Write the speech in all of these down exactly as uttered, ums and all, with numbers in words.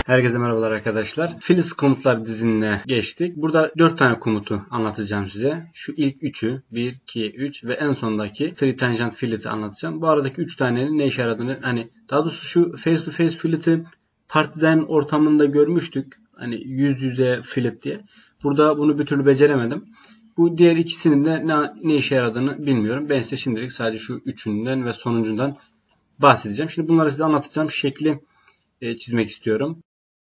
Herkese merhabalar arkadaşlar. Filis komutlar dizinine geçtik. Burada dört tane komutu anlatacağım size. Şu ilk üçü bir, iki, üç ve en sondaki three tangent fillet'i anlatacağım. Bu aradaki üç tanenin ne işe yaradığını, hani daha doğrusu şu face to face fillet'i Partizan ortamında görmüştük. Hani yüz yüze fillet diye. Burada bunu bir türlü beceremedim. Bu diğer ikisinin de ne, ne işe yaradığını bilmiyorum. Ben size şimdilik sadece şu üçünden ve sonuncundan bahsedeceğim. Şimdi bunları size anlatacağım şekli e, çizmek istiyorum.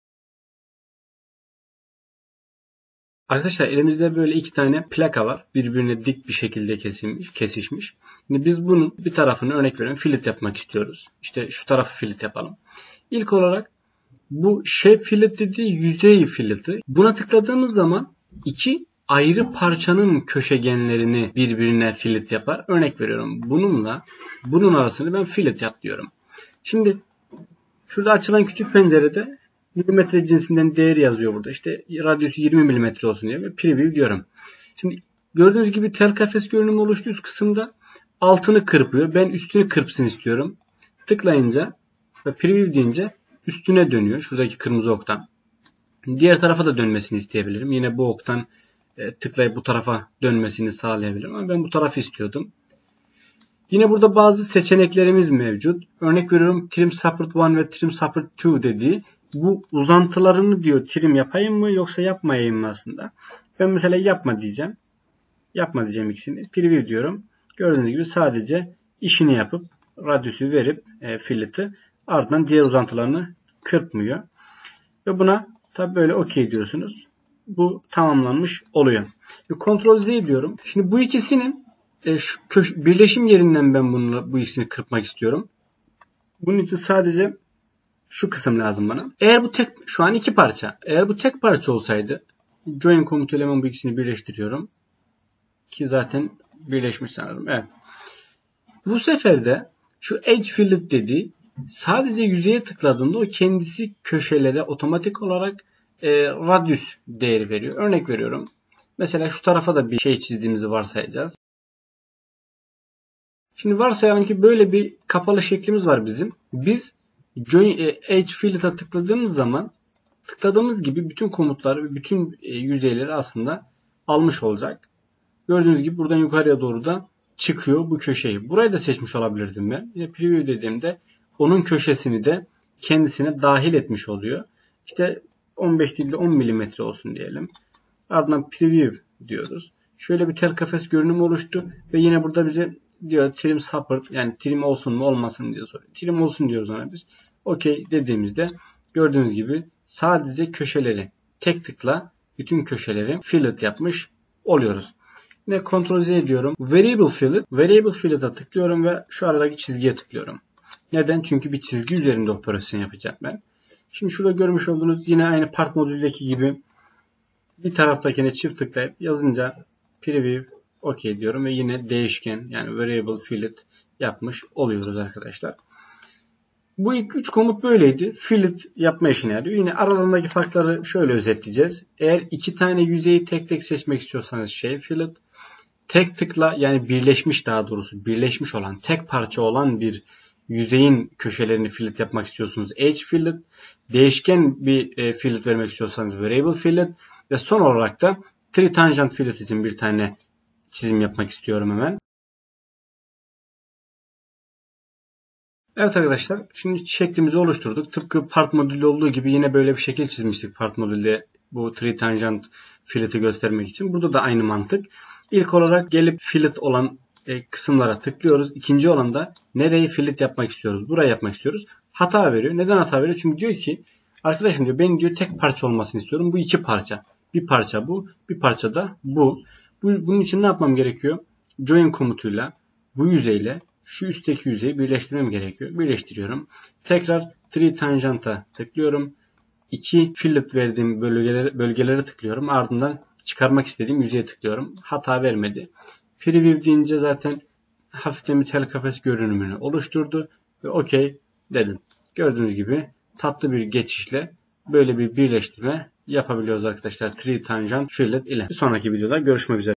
Arkadaşlar elimizde böyle iki tane plaka var. Birbirine dik bir şekilde kesilmiş, kesişmiş. Şimdi biz bunun bir tarafını, örnek veriyorum, fillet yapmak istiyoruz. İşte şu tarafı fillet yapalım. İlk olarak bu shape fillet dediği yüzey filleti. Buna tıkladığımız zaman iki ayrı parçanın köşegenlerini birbirine fillet yapar. Örnek veriyorum, bununla bunun arasını ben fillet yap diyorum. Şimdi şurada açılan küçük pencerede milimetre cinsinden değer yazıyor burada. İşte radyüsü yirmi milimetre olsun diye ve preview diyorum. Şimdi gördüğünüz gibi tel kafes görünümü oluştu üst kısımda. Altını kırpıyor. Ben üstünü kırpsın istiyorum. Tıklayınca ve preview deyince üstüne dönüyor. Şuradaki kırmızı oktan. Diğer tarafa da dönmesini isteyebilirim. Yine bu oktan e, tıklayıp bu tarafa dönmesini sağlayabilirim. Ama ben bu tarafı istiyordum. Yine burada bazı seçeneklerimiz mevcut. Örnek veriyorum, trim support bir ve trim support iki dediği. Bu uzantılarını diyor trim yapayım mı yoksa yapmayayım mı aslında. Ben mesela yapma diyeceğim. Yapma diyeceğim ikisini. Preview diyorum. Gördüğünüz gibi sadece işini yapıp radyüsü verip e, fillet'i ardından diğer uzantılarını kırpmıyor. Ve buna tabi böyle OK diyorsunuz. Bu tamamlanmış oluyor. Ctrl Z diyorum. Şimdi bu ikisinin e, şu köş- birleşim yerinden ben bunu, bu ikisini kırpmak istiyorum. Bunun için sadece şu kısım lazım bana. Eğer bu tek, şu an iki parça. Eğer bu tek parça olsaydı, join komutuyla hemen bu ikisini birleştiriyorum. Ki zaten birleşmiş sanırım. Evet. Bu sefer de şu edge fillet dediği, sadece yüzeye tıkladığında o kendisi köşelere otomatik olarak e, radyüs değeri veriyor. Örnek veriyorum. Mesela şu tarafa da bir şey çizdiğimizi varsayacağız. Şimdi varsayalım ki böyle bir kapalı şeklimiz var bizim. Biz Join Edge Fillet'a tıkladığımız zaman tıkladığımız gibi bütün komutları ve bütün yüzeyleri aslında almış olacak. Gördüğünüz gibi buradan yukarıya doğru da çıkıyor bu köşeyi. Burayı da seçmiş olabilirdim ben. Yine preview dediğimde onun köşesini de kendisine dahil etmiş oluyor. İşte on beş değil de on milimetre olsun diyelim. Ardından preview diyoruz. Şöyle bir tel kafes görünümü oluştu ve yine burada bize diyor trim support, yani trim olsun mu olmasın diye soruyor. Trim olsun diyoruz ona biz. OK dediğimizde gördüğünüz gibi sadece köşeleri tek tıkla bütün köşeleri fillet yapmış oluyoruz. Yine Ctrl Z diyorum. Variable fillet. Variable fillet'a tıklıyorum ve şu aradaki çizgiye tıklıyorum. Neden? Çünkü bir çizgi üzerinde operasyon yapacağım ben. Şimdi şurada görmüş olduğunuz yine aynı part modüldeki gibi bir taraftakine çift tıklayıp yazınca preview OK diyorum ve yine değişken, yani variable fillet yapmış oluyoruz arkadaşlar. Bu ilk üç komut böyleydi. Fillet yapma işine yarıyor. Yine aralarındaki farkları şöyle özetleyeceğiz. Eğer iki tane yüzeyi tek tek seçmek istiyorsanız şey fillet, tek tıkla, yani birleşmiş, daha doğrusu birleşmiş olan, tek parça olan bir yüzeyin köşelerini fillet yapmak istiyorsunuz edge fillet, değişken bir e, fillet vermek istiyorsanız variable fillet ve son olarak da three tangent fillet için bir tane çizim yapmak istiyorum hemen. Evet arkadaşlar, şimdi şeklimizi oluşturduk. Tıpkı part modülü olduğu gibi yine böyle bir şekil çizmiştik part modülde bu three tangent fillet'i göstermek için. Burada da aynı mantık. İlk olarak gelip fillet olan e, kısımlara tıklıyoruz. İkinci olan da nereyi fillet yapmak istiyoruz? Buraya yapmak istiyoruz. Hata veriyor. Neden hata veriyor? Çünkü diyor ki arkadaşım diyor, ben diyor tek parça olmasını istiyorum. Bu iki parça. Bir parça bu, bir parça da bu. bu bunun için ne yapmam gerekiyor? Join komutuyla bu yüzeyle şu üstteki yüzeyi birleştirmem gerekiyor. Birleştiriyorum. Tekrar three tangent'a tıklıyorum. iki fillet verdiğim bölgelere, bölgelere tıklıyorum. Ardından çıkarmak istediğim yüzeye tıklıyorum. Hata vermedi. Preview deyince zaten hafiften bir tel kafes görünümünü oluşturdu. Ve OK dedim. Gördüğünüz gibi tatlı bir geçişle böyle bir birleştirme yapabiliyoruz arkadaşlar. three tangent fillet ile. Bir sonraki videoda görüşmek üzere.